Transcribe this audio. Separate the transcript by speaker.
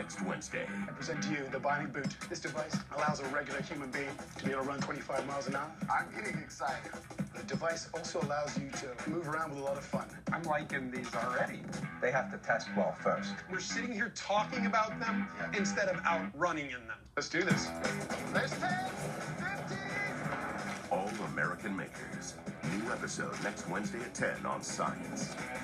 Speaker 1: next Wednesday.
Speaker 2: I present to you the Bionic Boot. This device allows a regular human being to be able to run 25 miles an hour.
Speaker 3: I'm getting excited.
Speaker 2: The device also allows you to move around with a lot of fun.
Speaker 3: I'm liking these already. They have to test well first.
Speaker 4: We're sitting here talking about them instead of out running in them. Let's do this.
Speaker 3: There's 10, 15.
Speaker 1: All American makers. New episode next Wednesday at 10 on Science.